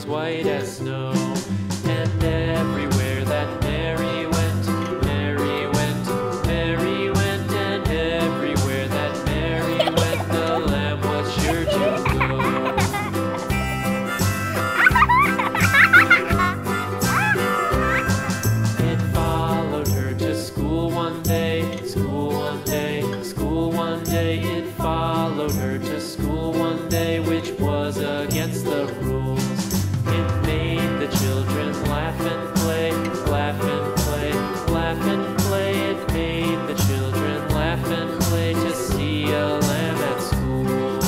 white as snow. And everywhere that Mary went, Mary went, Mary went, and everywhere that Mary went, the lamb was sure to go. It followed her to school one day, school one day, school one day. It followed her to school one day, which was against the rules. It made the children laugh and play, laugh and play, laugh and play. It made the children laugh and play to see a lamb at school.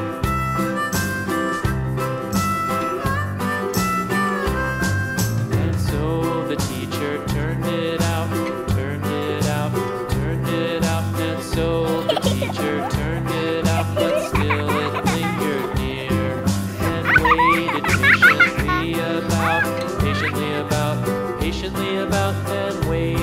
And so the teacher turned it out, turned it out, turned it out. And so the teacher turned it out, but still it lingered near and waited patiently about, patiently about, patiently about, and waited